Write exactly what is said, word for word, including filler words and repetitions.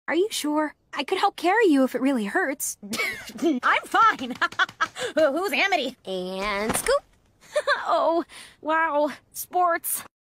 Are you sure? I could help carry you if it really hurts. I'm fine. Who's Amity? And scoop. Oh, wow. Sports.